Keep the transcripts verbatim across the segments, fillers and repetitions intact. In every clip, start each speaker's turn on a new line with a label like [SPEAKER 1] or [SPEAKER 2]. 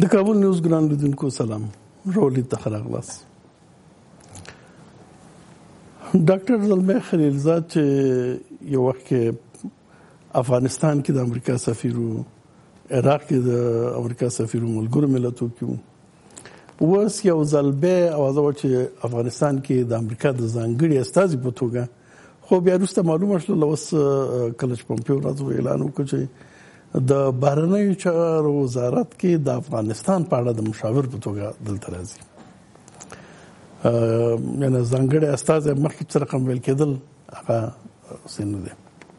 [SPEAKER 1] د کابل نیوز ګران لیدونکو سلام، رولید ته ښه راغلاست. ډاکټر زلمي خلیلزاد چې یو وخت کې افغانستان کې د امریکا سفیر و، عراق کې د امریکا سفیر و، ملګرو ملتونو کې و، اوس یو ځل بیا اوازه وه چې افغانستان کې د امریکا د ځانګړي استازي په توګه، خو بیا وروسته معلومه شوله اوس کله چې پومپیو راځو اعلان وکړ چې د بهرنیو چارو وزارت کې د افغانستان په اړه د مشاور په توګه دلته راځي. یعنې ځانګړی استازی مخکې چې رقم ویل کېدل هغه څه نه دی،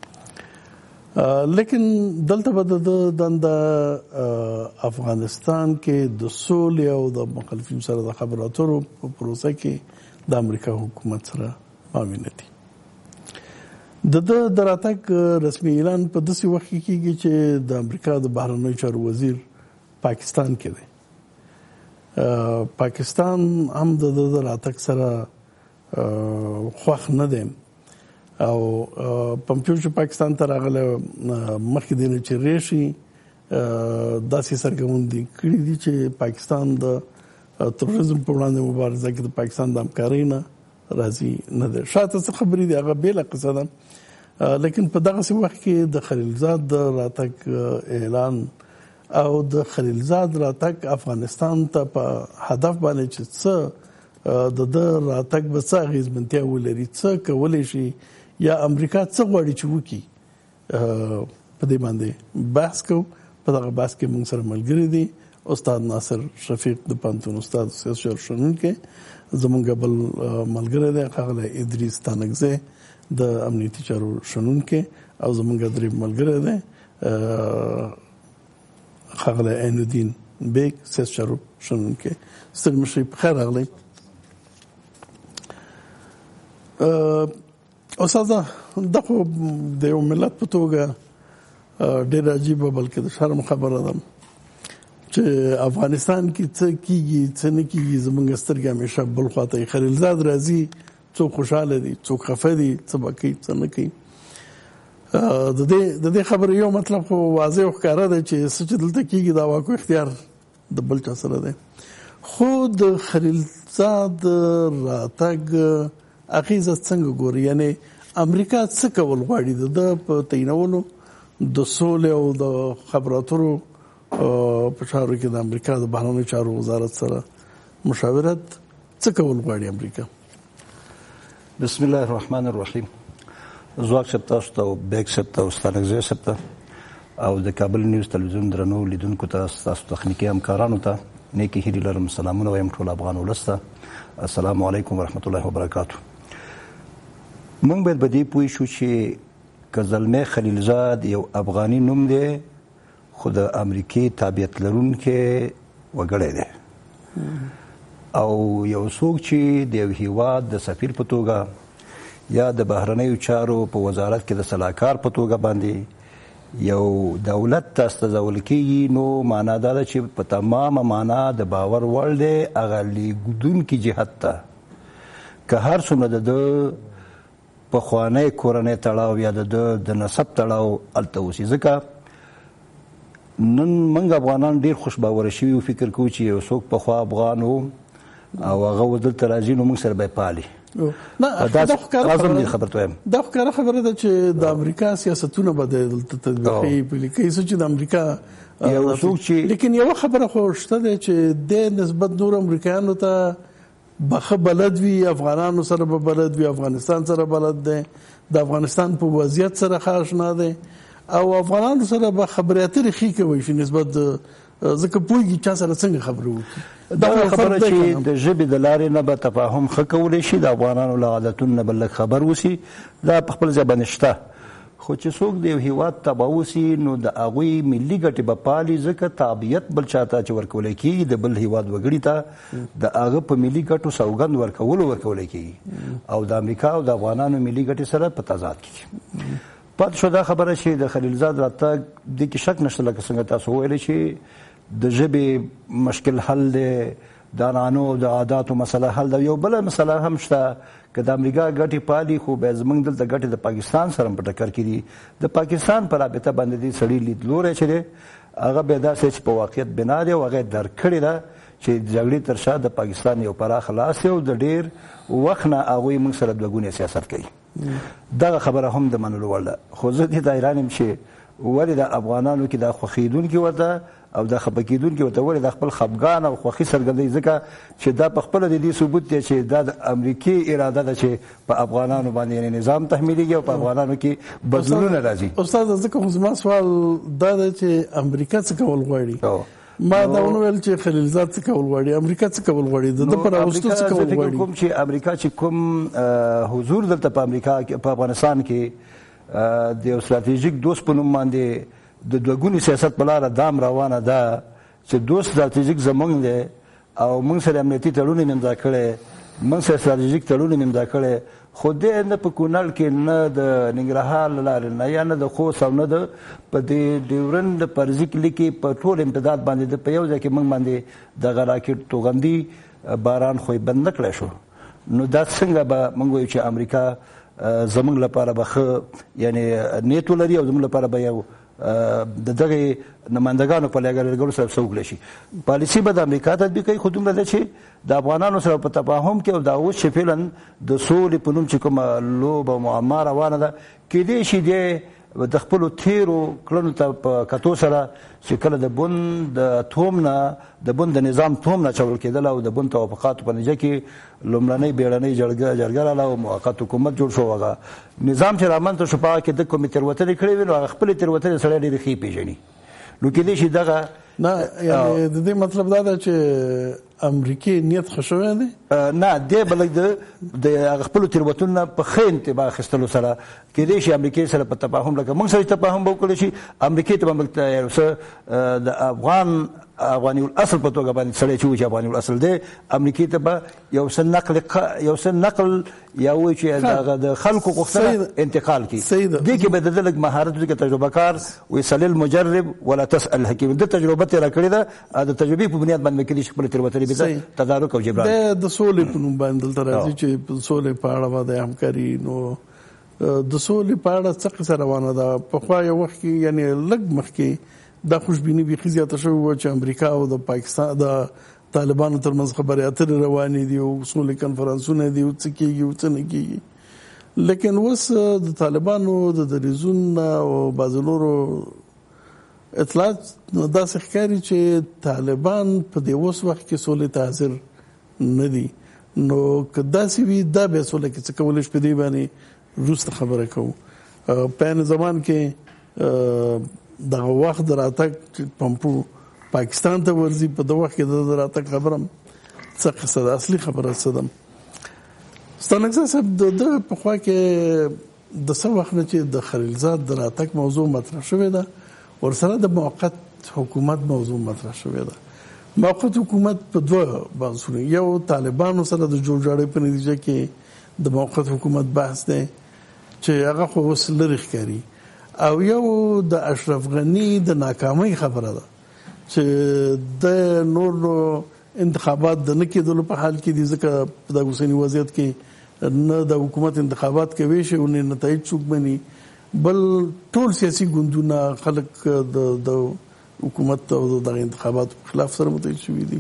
[SPEAKER 1] لیکن دلته به د دنده افغانستان کې د سولې او د مخالفینو سره د خبرو اترو په پروسه کې د امریکا حکومت سره معاون دي. د ده د راتګ رسمي اعلان په داسې وخت کې کېږي چې د امریکا د بهرنیو چارو وزیر پاکستان کې دی. پاکستان هم د ده د راتګ سره خوښ نه دی او پومپیو چې پاکستان ته راغلی مخکې دی نه چې راشي داسې څرګندونې کړي دي چې پاکستان د تروریزم په وړاندې مبارزه کې د پاکستان د همکارۍ نه راضي نه دی. شاته څه خبرې دي هغه بېله قصه ده، لیکن په دغسې وخت کې د خلیلزاد د راتګ اعلان او د خلیلزاد راتګ افغانستان ته په هدف باندې چې څه د ده راتګ به څه اغېزمنتیا ولري، څه کولی شي یا امریکا څه غواړي چې وکړي، په دې باندې بحث کوو. په دغه بحث کې موږ سره ملګري دي استاد ناصر شفیق د پوهنتون استاد سیاست شعور شنونکی، زمونږ بل ملګری دی ښاغلی ادریس تانکزی د امنیتي چارو شنونکی، او زمونږ دریم ملګری دی ښاغلی عین الدین بیګ سیاست چارو شنونکی. ستړي مشئ، په خیر راغلی. استاده، دا خو د یو ملت په توګه ډېره عجیبه بلکې د شرم خبره ده چې افغانستان کې څه کېږي څه نه کېږي، زموږ سترګې همیشه بل خوا ته. خلیلزاد راځي، څوک خوشحاله دي، څوک خفه دي، څه به کوي څه نه کوي. د دې د دې خبرې یو مطلب خو واضح او ښکاره دی چې څه چې دلته کېږي دا واکو اختیار د بل چا سره دی. خو د خلیلزاد راتګ اغیزه څنګه ګوري؟ یعنی امریکا څه کول غواړي د ده په تعینولو د سولې او د خبرو اترو په چارو کې د امریکا د بهرنیو چارو وزارت سره مشاورت څه کول غواړي امریکا؟
[SPEAKER 2] بسم الله الرحمن الرحیم. زواک صاحب تاسو ته او بیګ صاحب ته او ستانکزی صاحب ته او د کابل نیوز تلویزیون درنو لیدونکو ته، ستاسو تخنیکي همکارانو ته نیکې هیلې لرم. سلامونه وایم ټول افغان ولس ته. السلام علیکم ورحمت الله وبرکاتو. موږ باید په دې پوه شو چې که زلمی خلیلزاد یو افغاني نوم دی خو د امریکې تابعیت لرونکی وګړی دی، او یو څوک چې د یو هیواد د سفیر په توګه یا د بهرنیو چارو په وزارت کې د سلاکار په توګه باندې یو دولت ته استازول کېږي، نو معنا دا ده چې په تمامه معنا د باور وړ دی هغه لیږدونکي جهت ته، که هر څومره د ده پخوانی کورنی تړاو یا د ده د نسب تړاو هلته اوسي. ځکه نن موږ افغانان ډېر خوشباوره شوي و، فکر کوو چې یو څوک پخوا افغان و او هغه اوس دلته راځي نو موږ سره به یې پالي.
[SPEAKER 1] دا ښکاره خبره ده چې د امریکا سیاستونه به دلته تطبیقوي، پلي کوي څه چې د امریکا یو څوک چې، لیکن یوه خبره خو شته ده چې د نسبت نور امریکایانو ته به ښه بلد وي، افغانانو سره به بلد وي، افغانستان سره بلد دی، د افغانستان په وضعیت سره ښه اشنا دی، او افغانانو سره به خبرې اترې ښې کوی شي نسبت ځکه پوهېږي چا سره څنګه خبرې وکړي.
[SPEAKER 2] دا خبره چې د ژبې د لارې نه به تفاهم ښه کولی شي، د افغانانو له عادتونو نه به لږ خبر وسي، دا په خپل ځای باندې شته. خو چې څوک د یو هیواد تبع وسي نو د هغوی ملي ګټې به پالي، ځکه تابعیت بل چا ته چې ورکولی کېږي د بل هیواد وګړي ته د هغه په ملي ګټو سوګند ورکولو ورکولی کېږي، او د امریکا او د افغانانو ملي ګټې سره په تضاد کې. پاتې شو دا خبره چې د خلیلزاد راتګ دې کې شک نشته، لکه څنګه تاسو وویلې چې د ژبې مشکل حل دی، د عنعنو او د عاداتو مسله حل ده. یو بله مسله هم شته، که د امریکا ګټې پالي خو بیا زموږ دلته ګټې د پاکستان سره هم په ټکر کې دي. د پاکستان په رابطه باندې دې سړي لیدلوری چې دی هغه بیا داسې چې په واقعیت بنا دی او هغه یې درک کړې ده چې جګړې تر شا د پاکستان یو پراخ لاس دی او د ډېر وخت نه هغوی موږ سره دوه ګونی سیاست کوي. دغه خبره هم د منلو وړ ده. خو زه دې ته حیران یم چې ولې د افغانانو کې دا خوښېدونکي ورته او دا خفه کېدونکي ورته ولې د خپل خفګان او خوښي څرګندوي، ځکه چې دا په خپله د دې ثبوت دی چې دا د امریکې اراده ده چې په افغانانو باندې یعنې نظام تحمیلېږي او په افغانانو کې بدلونونه راځي.
[SPEAKER 1] استاد ځکه خو زما سوال دا دی چې امریکا څه کول غواړي؟ ما دا ونه ویل چې خلیلزاد څه کول غواړي، امریکا څه کول غواړي، د ده په راوستو څه کول غواړي؟
[SPEAKER 2] کوم چې امریکا چې کوم حضور دلته په امریکا په افغانستان کې د یو ستراتیژیک دوست په نوم باندې د دوه ګوني سیاست په لاره دام روانه ده چې دوست ستراتیژیک زموږ دی او موږ سره امنیتي تړون یې امضا کړی، موږ سره ستراتیژیک تړون یې امضا کړی، خو دې نه په کونړ کې نه د ننګرهار له لارې نه یا نه د خوست او نه د په دې ډیورنډ فرضي کلي کې په ټول امتداد باندې د په یو ځای کې موږ باندې دغه راکټ توغندي باران خو یې بند نه کړی شو. نو دا څنګه به موږ وایو چې امریکا زموږ لپاره به ښه یعنې نیت ولري او زموږ لپاره به یو د دغه نمایندګانو په لګړو سره څه وکړی شي. پالیسي به د امریکا تطبیق کوي، خو دومره ده چې د افغانانو سره په تفاهم کې او دا اوس چې فعلا د سولې په نوم چې کومه لوبه او معما روانه ده کېدای شي دی د خپلو تیرو کړنو ته په کتو سره چې کله د بن د توم نه د بن د نظام توم نه چول کېدل او د بن توافقاتو په نتیجه کې لومړنۍ بیړنۍ جرګه راغله او موقت حکومت جوړ شو. هغه نظام چې رامنځته شو په هغه کې د کومې تېروتنې کړې وې نو هغه خپلې تېروتنې سړی ډېرې ښې پېژني. نو کېدای شي دغه
[SPEAKER 1] نه یعنې د دې مطلب دا ده چې امریکې نیت ښه شوی دی؟
[SPEAKER 2] نه دی به لږ د هغه خپلو تېروتنو نه په ښه انتباه اخیستلو سره کېدای شي امریکې سره په تفاهم لکه موږ سره تفاهم به وکړی شي، امریکې ته به موږ یو څه د افغان افغاني الاصل په توګه باندې سړی چې وایي چې افغاني الاصل دی امریکې ته به یو څه نقل یو څه نقل یا وایي چې دغه د خلکو غوښتنه انتقال کړي. دې کې به د ده لږ مهارت وکړي، تجربه کار وایي سل المجرب ولا تسأل حکیم، د تجربه تېره کړې ده د تجربې په بنیاد باندې کېدای شي خپلې تېروتنې بېرته تدارک او جبران.
[SPEAKER 1] د سولې په نوم باندې دلته راځي چې سولې په اړه به د همکاري نو د سولې په اړه څه قصه روانه ده؟ پخوا یو وخت کې یعنې لږ مخکې دا خوشبیني بیخي زیاته شوې وه چې امریکا او د پاکستان د طالبانو ترمنځ خبرې اترې روانې دي او سولې کنفرانسونه دي او څه کېږي او څه نه کېږي. لیکن اوس د طالبانو د دریځون او بعضې نورو اطلاعات داسې ښکاري چې طالبان په دې اوس وخت کې سولې ته حاضر نه دي. نو که داسې وي دا بیا سوله کې څه کولی شي په دې باندې وروسته خبره کوو. په عین زمان کې دغه وخت د راتګ چې پمپو پاکستان ته ورځي په دغه وخت کې د راتګ خبره څه قصه ده، اصلي خبره څه ده؟ ستانکزی صاحب د ده په خوا کې د څه وخت نه چې د خلیلزاد د راتګ موضوع مطرح شوې ده، ورسره د موقت حکومت موضوع مطرح شوې ده. موقت حکومت په دوه بحثونه، یو طالبانو سره د جوړجاړۍ په نتیجه کې د موقت حکومت بحث دی چې هغه خو اوس لرې ښکاري، او یو د اشرف غني د ناکامۍ خبره ده چې د نور نو انتخابات د نه کېدلو په حال کې دي، ځکه په د اوسني وضعیت کې نه د حکومت انتخابات کوي شي او نه نتایج څوک مني، بل ټول سیاسي ګوندونه خلک د د حکومت او د انتخاباتو په خلاف سره متحد شوي دي.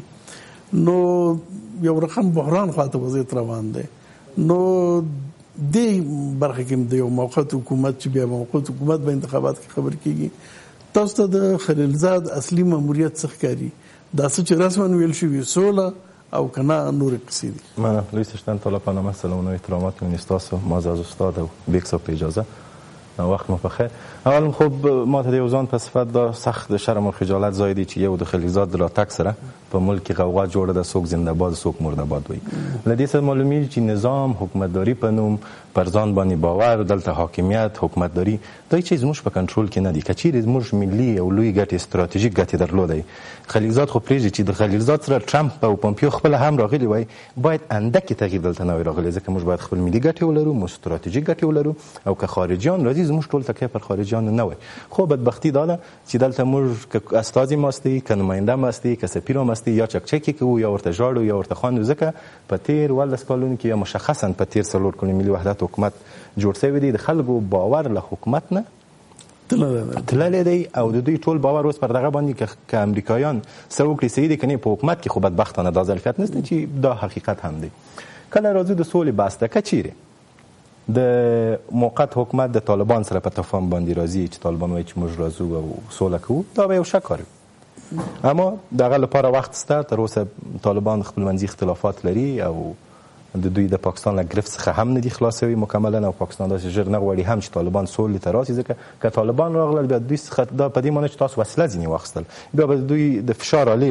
[SPEAKER 1] نو یو رقم بحران خواته وضعیت روان دی. نو دې برخه کې د یو موقت حکومت چې بیا موقت حکومت به انتخابات کې خبر کیږي. تاسو ته د خلیلزاد اصلي ماموریت څه ښکاري؟ دا څه چې رسما ویل شوي سوله او کنه نور قصې دي؟
[SPEAKER 3] من لویس اشتن طالب پنامه سلام و احترامات من استاسو معزز استاد و بیک صاحب اجازه وقت ما بخیر. اول خب ما ته د یو ځان په صفت دا سخت شرم او خجالت زایدي چې یو د خلیلزاد د راتګ سره په ملک غوغا جوړه ده، څوک زنده باد څوک مرده باد وایي. له دې سره معلومیږي چې نظام حکومتداري په نوم پر ځان باندې باور، دلته حاکمیت حکومتداري دا چیز زموږ په کنټرول کې نه دي. که چیرې زموږ ملي او لوی ګټې استراتیژیک ګټې درلودی خلیلزاد خو پرېږدي چې د خلیلزاد سره ټرمپ او پومپیو خپله هم راغلي وای، باید اندکې تغییر دلته نه وای راغلی، ځکه موږ باید خپل ملي ګټې ولرو، مو استراتیژیک ګټې ولرو، او که خارجیان راځي زموږ ټول تکیه پر خارجیان نه وای. خو بدبختي دا ده چې دلته موږ که استازي ماستی، که نماینده ماستی، که سفیر ماستی، یا چکچکې کوو یا ورته ژاړو یا ورته خواندو، ځکه په تېر اوولس کالونو کې یا مشخصا په تېر څلور کلونو ملي وحدت حکومت جوړ شوی دی، د خلکو باور له حکومت نه تللی دی او د دوی ټول باور اوس پر دغه باندې که امریکایان څه وکړي صحیح دي که نه، په حکومت کې خو بدبختانه دا ظرفیت نشته چې دا حقیقت هم دی. کله راځو د سولې بحث ته، که چیرې د موقت حکومت د طالبان سره په تفاهم باندې راځي چې طالبان وایي چې موږ راځو او سوله کوو، دا به یو ښه کار وي. اما د هغه لپاره وخت شته. تر اوسه طالبان خپلمنځي اختلافات لري او د دوی د پاکستان له ګرفت څخه هم نه دي خلاصوي مکملا، او پاکستان داسې ژر نه غواړي هم چې طالبان سولې ته راسي، ځکه که طالبان راغلل بیا دوی څخه دا په دې معنی چې تاسو وسله ځینې واخیستل، بیا به دوی د فشار آلې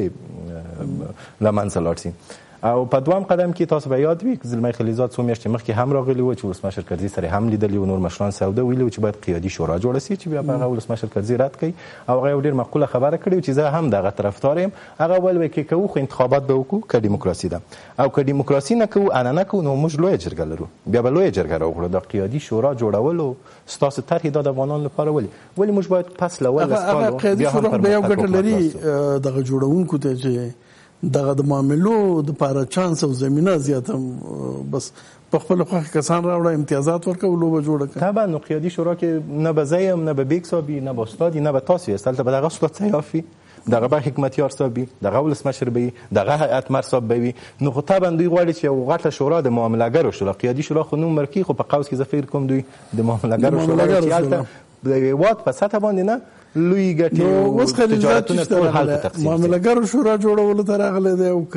[SPEAKER 3] له منځه لاړ شي. او په دوام قدم کې تاسو به یاد وي زلمی خلیلزاد څو میاشتې مخکې هم راغلی و چې ولسمشر کرزي سره هم لیدلی و، نور مشران سوده ویلي و چې باید قیادي شورا جوړه شي چې بیا به هغه ولسمشر کرزي رد کړي، او هغه یو ډېر معقوله خبره کړې چې زه هم دغه طرفدار یم. هغه ویل وایي که کوو خو انتخابات به وکړو که ډیموکراسي ده، او که ډیموکراسي نه کوو عنعنه کوو نو موږ لویه جرګه لرو، بیا به لویه جرګه راوغواړو. دا قیادي شورا جوړول او ستاسو طرحې دا د افغانانو لپاره ولې ولې موږ باید پس له ولس کالو
[SPEAKER 1] قیادي شورا به یو ګټه لري دغه جوړونکو ته چې دغه د معاملو د پاره چانس او زمينه زیاته، بس په خپل خوښه کسان راوړه امتیازات ورکول او جوړه کړه.
[SPEAKER 3] طبعا نو قیادي شورا کې نه به زیم نه به بیگ صاحبي نه به استادي نه به تاسو استل ته به دغه استاد سیافي دغه به حکمتیار صاحبي دغه ولسمشر به دغه هیئت مر صاحب به نو خو طبعا دوی غواړي چې یو غټه شورا د معاملهګرو شورا قیادي شورا خو نوم مرکی خو په قوس کې زفیر کوم دوی د معاملهګرو شورا چې البته د واد په سطح باندې نه لوی ګټي
[SPEAKER 1] او اوس خلیلزاد ټول حالت تقسیم معاملهګرو شورا جوړول ته راغله دی او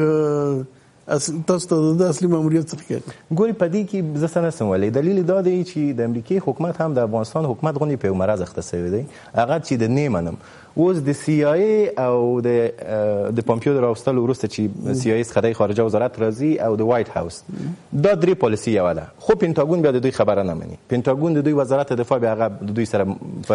[SPEAKER 1] که تاسو ته د اصلي ماموریت څه فکر
[SPEAKER 3] ګوري په دې کې زه څه نسم ویلی. دلیل دا دی چې د امریکای حکومت هم د افغانستان حکومت غوندې په یو مرض اخته شوی دی، هغه چې د نه منم اوس د سی آی ای او د د پامپیو د راوستلو وروسته چې سی آی ای څخه د خارجه وزارت راځي او د وایټ هاوس دا درې پالیسي یو ده، خو پینټاګون بیا د دوی خبره نه مني. پینټاګون د دوی وزارت دفاع بیا هغه د دوی سره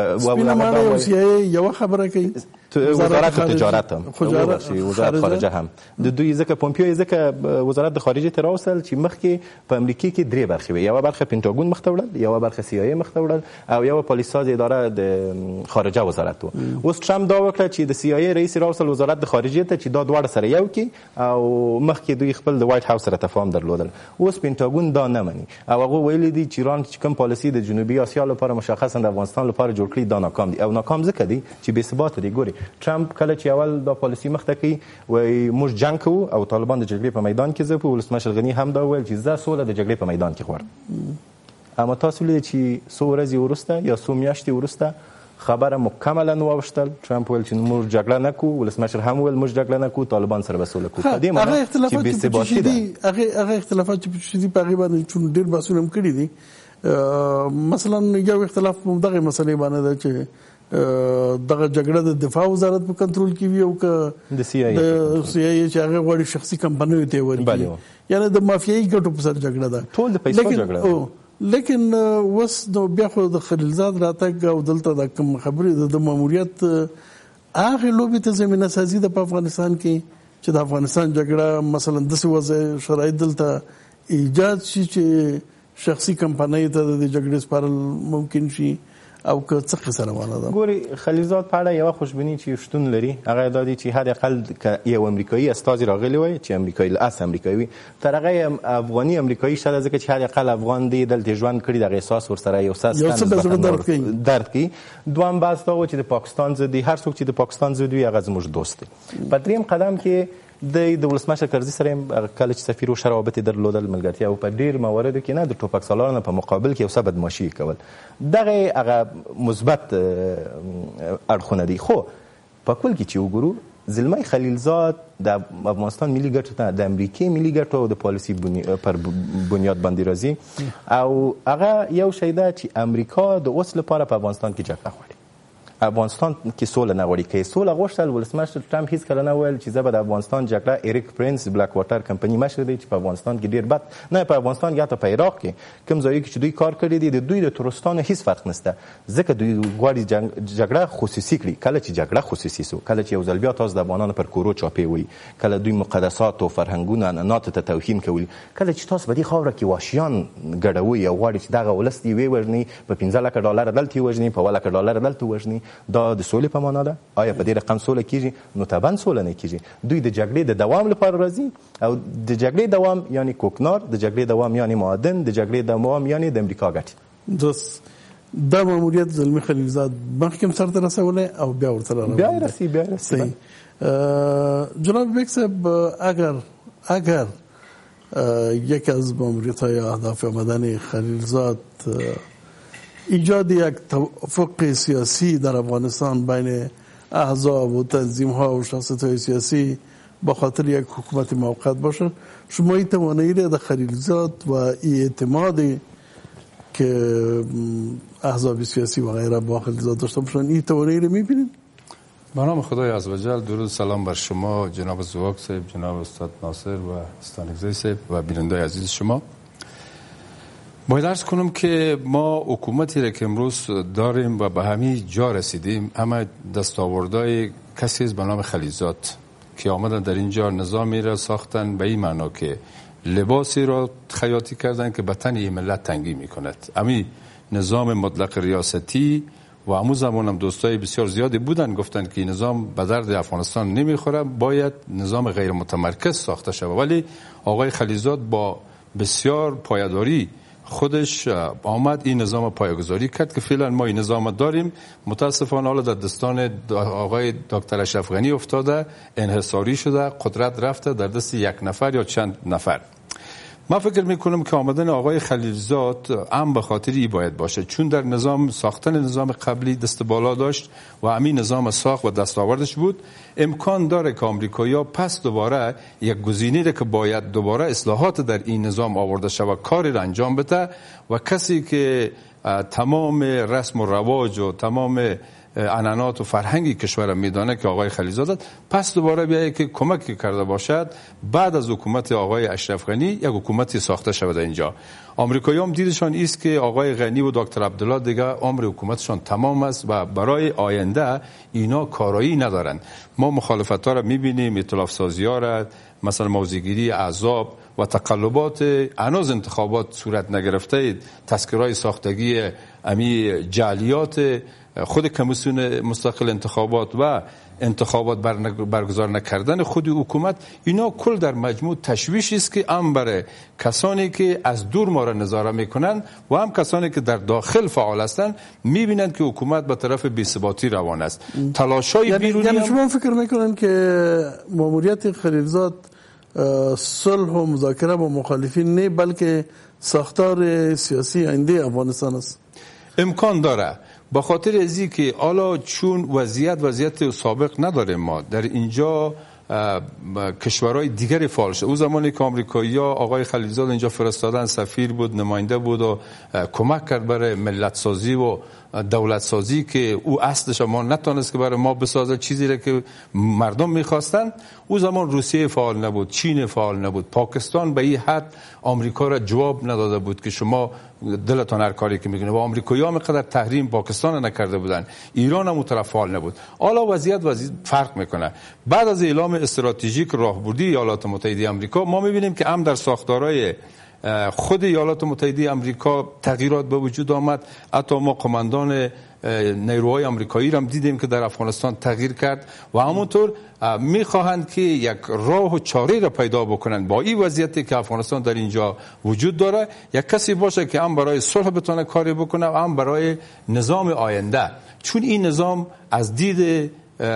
[SPEAKER 1] په سی آی ای یو خبره کوي،
[SPEAKER 3] وزارت تجارت هم وزارت خارجه هم د دوی ځکه پامپیو ځکه وزارت د خارجه ته راوستل چې مخکې په امریکا کې درې برخې وي، یو برخه پینټاګون مخ ته وړل، یو برخه سی آی ای مخ ته وړل، او یو پالیساز اداره د خارجه وزارت و. اوس هم دا وکړه چې د سی آی ای رئیس راوستل وزارت د خارجه ته چې دا دواړه سره یو کې او مخکې دوی خپل د وایټ هاوس سره تفاهم درلودل. اوس پینټاګون دا نه مني او هغه ویلي دي چې ایران چې کوم پالیسي د جنوبي اسیا لپاره مشخصا د افغانستان لپاره جوړ کړی دا ناکام دي، او ناکام ځکه دي چې بې ثباته دي. ګوري ټرمپ کله چې اول دا پالیسي مخته کوي وایي موږ جنګ کوو او طالبان د جګړې په میدان کې ځپو، ولسمشر غني هم دا ویل چې زه سوله د جګړې په میدان کې غواړم. اما تاسو لیدئ چې څو ورځې وروسته یا څو میاشتې وروسته خبره مکملا واوښتل، ټرمپ ویل چې موږ جګړه نه کوو، ولسمشر هم ویل موږ جګړه نه کوو، طالبان سره به سوله کوو. په دې معنی چې بې ثباتي ده.
[SPEAKER 1] هغه هغه اختلافات چې په دې په هغې باندې چې ډېر بحثونه هم کړي دي، مثلا یو اختلاف په دغه مسلې باندې ده چې دغه جګړه د دفاع وزارت په کنټرول کې وي او که
[SPEAKER 3] د سی آی ای
[SPEAKER 1] د سی آی ای چې هغه غواړي شخصي کمپنیو ته ورکړي، یعنې د مافیایي ګټو په سر جګړه ده،
[SPEAKER 3] ټول د پیسو جګړه.
[SPEAKER 1] لیکن وس نو بیا خو د خلیلزاد راتګ او دلته د کوم خبرې د ماموریت هغه لوبي ته زمينه سازي د افغانستان کې چې د افغانستان جګړه مثلا د څه وضع شرایط دلته ایجاد شي چې شخصي کمپنۍ ته د جګړې سپارل ممکن شي او که څه قصه روانه ده.
[SPEAKER 3] ګوري خلیلزاد په اړه یو خوشبینی چې شتون لري هغه دا دی چې هر اقل یو امریکایي استاد راغلی وای چې امریکایي لاس امریکایي تر هغه افغاني امریکایي شاده ځکه چې هر اقل افغان دی دلته ژوند کړی د احساس ورسره یو ساس درد کوي درد کوي. دوام باز دا و چې د پاکستان زدي هر څوک چې د پاکستان زدي هغه زموږ دوست دی. په دریم قدم کې د د ولسمشر کرزي سره کله چې سفیر او شرابت درلودل ملګرتیا او په ډیر موارد کې نه د ټوپک سالارانو په مقابل کې یو څه بدمعشي کول دغه هغه مثبت اړخونه دي. خو په کل کې چې وګورو زلمی خلیلزاد د افغانستان ملي ګټو ته د امریکای ملي ګټو او د پالیسي پر بنیاد باندې راځي او هغه یو شی ده چې امریکا د اوس لپاره په افغانستان کې جګړه غواړي. افغانستان کې سوله نه غواړي. کې سوله غوښتل ولسمشر ټرمپ هیڅ کله نه ویل چې زه به د افغانستان جګړه ایریک پرنس بلیک واټر کمپنی مشر دی چې په افغانستان کې ډیر بد نه په افغانستان کې حتی په عراق کې کوم ځای کې چې دوی کار کړی دی د دوی د ترستانو هیڅ فرق نشته ځکه دوی غواړي جګړه خصوصي کړي. کله چې جګړه خصوصي سو کله چې یو ځل بیا تاسو د افغانانو پر کورو چاپی وي کله دوی مقدسات او فرهنګونه عنعنات ته توهین کوي کله چې تاسو په دې خاوره کې واشیان ګډوي او غواړي چې دغه ولس دی وی ورني په پنځه لک ډالر دلته وژني په ولک ډالر دلته وژني دا د سولې په معنا ده. آیا په دې رقم سوله کیږي؟ نو طبعا سوله نه کیږي. دوی د جګړې د دوام لپاره راځي او د جګړې دوام یعنی کوکنار د جګړې دوام یعنی معادن د جګړې دوام یعنی د امریکا ګټه.
[SPEAKER 1] دوست دا ماموریت زلمی خلیلزاد مخکم سر ته رسوله او بیا ورته روان
[SPEAKER 3] بیا رسی بیا رسی
[SPEAKER 1] جناب بیگ صاحب اگر اگر یک از ماموریت‌های اهداف آمدن خلیلزاد ایجاد یک توافق سیاسی در افغانستان بین احزاب و تنظیم‌ها و شخصیت‌های سیاسی با خاطر یک حکومت موقت باشه، شما این توانایی را در خلیلزاد و این اعتمادی که احزاب سیاسی و غیره با خلیلزاد داشته باشن این توانایی را می‌بینید؟
[SPEAKER 4] به نام خدای عزوجل، درود سلام بر شما جناب زواک صاحب، جناب استاد ناصر و استانگزی صاحب و بیننده عزیز شما. باید عرض کنم که ما حکومتی را که امروز داریم و به همین جا رسیدیم همه دستاوردهای کسی است به نام خلیلزاد که آمدن در اینجا نظامی را ساختن به این معنا که لباسی را خیاطی کردن که به تن این ملت تنگی میکند. همین نظام مطلق ریاستی و همون زمان هم دوستای بسیار زیادی بودن گفتن که نظام به درد افغانستان نمیخوره، باید نظام غیر متمرکز ساخته شود. ولی آقای خلیلزاد با بسیار پایداری خودش آمد این نظام پایه‌گذاری کرد که فعلا ما این نظام داریم. متاسفانه حالا در دستان آقای دکتر اشرف غنی افتاده، انحصاری شده، قدرت رفته در دست یک نفر یا چند نفر. ما فکر میکنم که آمدن آقای خلیلزاد هم به خاطر ای باید باشه، چون در نظام ساختن نظام قبلی دست بالا داشت و همین نظام ساخت و دستاوردش بود. امکان داره که آمریکایی‌ها پس دوباره یک گزینه که باید دوباره اصلاحات در این نظام آورده شود کاری را انجام بده و کسی که تمام رسم و رواج و تمام عنعنات و فرهنگی کشور میدانه که آقای خلیلزاد پس دوباره بیایی که کمک کرده باشد بعد از حکومت آقای اشرف غنی یک حکومتی ساخته شود. اینجا آمریکایی‌ها هم دیدشان است که آقای غنی و دکتر عبدالله دیگه عمر حکومتشان تمام است و برای آینده اینا کارایی ندارن. ما مخالفت‌ها را می‌بینیم، ائتلاف سازی‌ها را، مثلا موضع‌گیری احزاب و تقلبات هنوز انتخابات صورت نگرفته، تذکره‌های ساختگی امی جعلیات خود کمیسیون مستقل انتخابات و انتخابات برگزار نکردن خود حکومت، اینا کل در مجموع تشویش است که هم برای کسانی که از دور ما را نظاره میکنن و هم کسانی که در داخل فعال هستند میبینند که حکومت به طرف بی‌ثباتی روان است. تلاشای
[SPEAKER 1] یعنی
[SPEAKER 4] بیرونی
[SPEAKER 1] یعنی
[SPEAKER 4] هم...
[SPEAKER 1] شما فکر میکنن که ماموریت خلیلزاد صلح و مذاکره با مخالفین نه بلکه ساختار سیاسی آینده افغانستان است؟
[SPEAKER 4] امکان داره، با خاطر ازی که حالا چون وضعیت وضعیت سابق نداره، ما در اینجا کشورهای دیگری فعال شد. اون زمانی که آمریکایی‌ها آقای خلیلزاد اینجا فرستادن، سفیر بود، نماینده بود و کمک کرد برای ملت سازی و دولت سازی که او اصلش ما نتونست که برای ما بسازه چیزی را که مردم میخواستن. او زمان روسیه فعال نبود، چین فعال نبود، پاکستان به این حد آمریکا را جواب نداده بود که شما دلتون هر کاری که میکنه و آمریکایی‌ها اینقدر تحریم پاکستان نکرده بودن، ایران هم اون طرف فعال نبود. حالا وضعیت وضعیت فرق میکنه. بعد از اعلام استراتژیک راهبردی ایالات متحده آمریکا ما میبینیم که هم در ساختارهای خود ایالات متحده آمریکا تغییرات به وجود آمد. حتی ما قماندان نیروهای آمریکایی را هم دیدیم که در افغانستان تغییر کرد و همونطور میخواهند که یک راه و چاره را پیدا بکنند با این وضعیتی که افغانستان در اینجا وجود داره، یک کسی باشه که هم برای صلح بتونه کاری بکنه و هم برای نظام آینده، چون این نظام از دید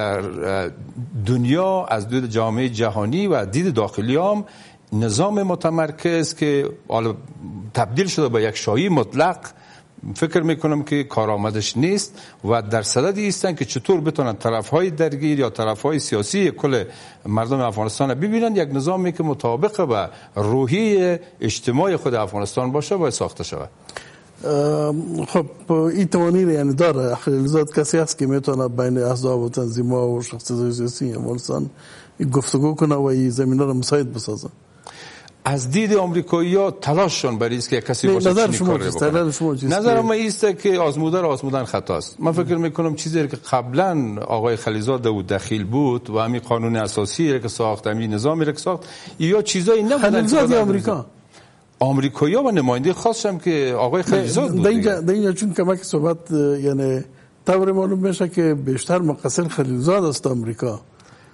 [SPEAKER 4] دنیا، از دید جامعه جهانی و دید داخلی هم نظام متمرکز که تبدیل شده به یک شاهی مطلق، فکر میکنم که کارآمدش نیست و در صدد ایستن که چطور بتونن طرفهای درگیر یا طرفهای سیاسی کل مردم افغانستان ببینن یک نظامی که مطابق با روحیه اجتماعی خود افغانستان باشه و ساخته شود.
[SPEAKER 1] خب این توانایی یعنی داره خلیلزاد کسی هست که میتونه بین احزاب و تنظیم‌ها و شخصیت‌های سیاسی افغانستان گفتگو کنه و این زمینه را مساعد بسازه.
[SPEAKER 4] از دید آمریکایی‌ها تلاششون برای است که کسی باشه
[SPEAKER 1] نظر
[SPEAKER 4] چنین
[SPEAKER 1] شما
[SPEAKER 4] کاری
[SPEAKER 1] چیست؟ نظر شما چیست؟
[SPEAKER 4] نظر من ایسته که آزموده را آزمودن خطاست. من فکر میکنم چیزی که قبلا آقای خلیلزاد او دخیل بود و همین قانون اساسی که ساخت، همین نظامی که ساخت، یا چیزایی نبودن.
[SPEAKER 1] خلیلزاد آمریکا
[SPEAKER 4] آمریکایی‌ها و نماینده خاصشم که آقای خلیلزاد بود.
[SPEAKER 1] در اینجا در اینجا چون کمک صحبت یعنی طور معلوم میشه که بیشتر مقصر خلیلزاد است آمریکا.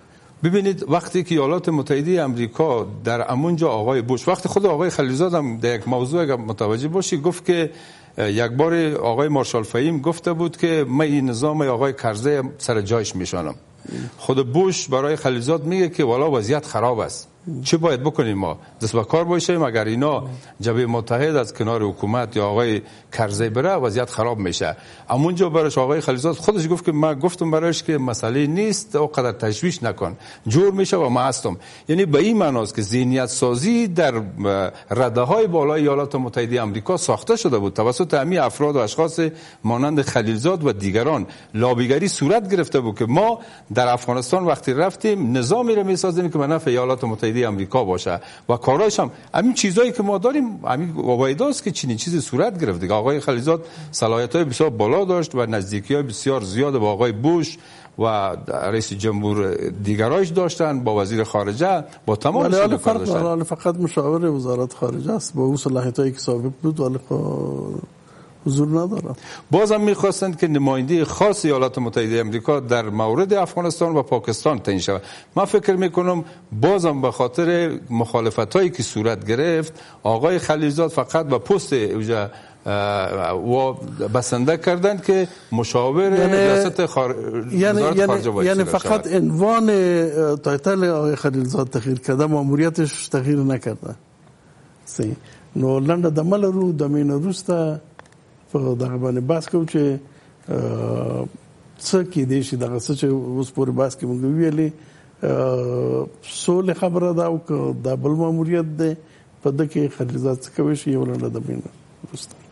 [SPEAKER 4] ببینید وقتی که ایالات متحده آمریکا در امونجا آقای بوش، وقتی خود آقای خلیلزاد هم در یک موضوع اگر متوجه باشی گفت که یک بار آقای مارشال فهیم گفته بود که من این نظام آقای کرزی سر جایش میشانم. خود بوش برای خلیلزاد میگه که والا وضعیت خراب است، چه باید بکنیم؟ ما دست به کار باشیم، اگر اینا جبهه متحد از کنار حکومت یا آقای کرزی بره وضعیت خراب میشه. همونجا برایش آقای خلیلزاد خودش گفت که من گفتم برایش که مسئله نیست، اونقدر تشویش نکن، جور میشه و ما هستم. یعنی به این معناست که ذهنیت سازی در رده های بالای ایالات متحده آمریکا ساخته شده بود توسط همین افراد و اشخاص مانند خلیلزاد و دیگران. لابیگری صورت گرفته بود که ما در افغانستان وقتی رفتیم نظامی رو میسازیم که به نفع ایالات متحده آمریکا باشه و کارایش هم همین چیزایی که ما داریم همین وایداست که چنین چیزی صورت گرفت دیگه. آقای خلیلزاد صلاحیت‌های بسیار بالا داشت و نزدیکی‌های بسیار زیاد با آقای بوش و رئیس جمهور دیگرایش داشتن، با وزیر خارجه، با تمام
[SPEAKER 1] ولی فرق فقط مشاور وزارت خارجه است با اون صلاحیت‌هایی که سابق بود ولی حضور ندارم.
[SPEAKER 4] بازم میخواستند که نماینده خاص ایالات متحده آمریکا در مورد افغانستان و پاکستان تعیین شود. من فکر میکنم بازم به خاطر مخالفتایی که صورت گرفت آقای خلیلزاد فقط به پست اوجا و بسنده کردند که مشاور ریاست خار...
[SPEAKER 1] یعنی
[SPEAKER 4] وزارت خارجه
[SPEAKER 1] یعنی, یعنی فقط عنوان تایتل آقای خلیلزاد تغییر کرده، ماموریتش تغییر نکرده. سی نو لنډه د مل رو د مین روسته په دغه باندې بحث کوو چې څه کېدای شي دغه څه چې اوس پورې بحث کې موږ ویلې سولې خبره ده او که د بل ماموریت دی په ده کې خلیلزاد څه کوي شي یو لنډه د مین روسته